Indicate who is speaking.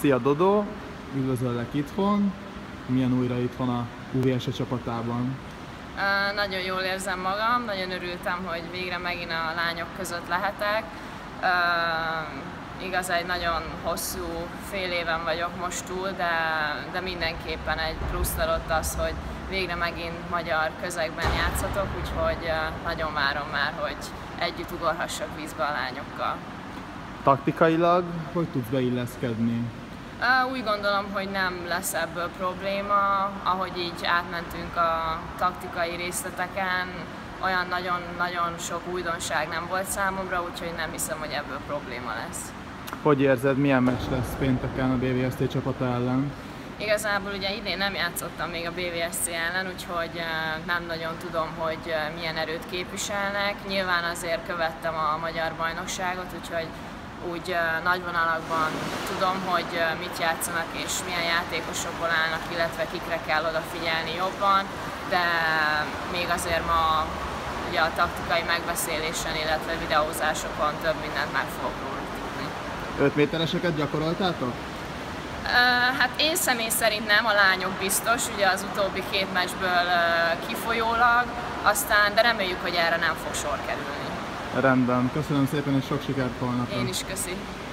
Speaker 1: Szia Dodó, üdvözöllek itthon. Milyen újra itthon a UVSE csapatában?
Speaker 2: Nagyon jól érzem magam, nagyon örültem, hogy végre megint a lányok között lehetek. Igaz, egy nagyon hosszú fél éven vagyok most túl, de mindenképpen egy plusz adott az, hogy végre megint magyar közegben játszhatok, úgyhogy nagyon várom már, hogy együtt ugorhassak vízbe a lányokkal.
Speaker 1: Taktikailag hogy tudsz beilleszkedni?
Speaker 2: Úgy gondolom, hogy nem lesz ebből probléma, ahogy így átmentünk a taktikai részleteken, olyan nagyon sok újdonság nem volt számomra, úgyhogy nem hiszem, hogy ebből probléma lesz.
Speaker 1: Hogy érzed, milyen meccs lesz pénteken a BVSC csapata ellen?
Speaker 2: Igazából ugye idén nem játszottam még a BVSC ellen, úgyhogy nem nagyon tudom, hogy milyen erőt képviselnek. Nyilván azért követtem a magyar bajnokságot, úgyhogy úgy nagy vonalakban tudom, hogy mit játszanak és milyen játékosokból állnak, illetve kikre kell odafigyelni jobban, de még azért ma ugye a taktikai megbeszélésen, illetve videózásokon több mindent meg fogok róla tudni.
Speaker 1: 5 métereseket gyakoroltátok?
Speaker 2: Hát én személy szerint nem, a lányok biztos, ugye az utóbbi 2 meccsből kifolyólag, de reméljük, hogy erre nem fog sor kerülni.
Speaker 1: Rendben, köszönöm szépen és sok sikert holnapra.
Speaker 2: Én is köszi.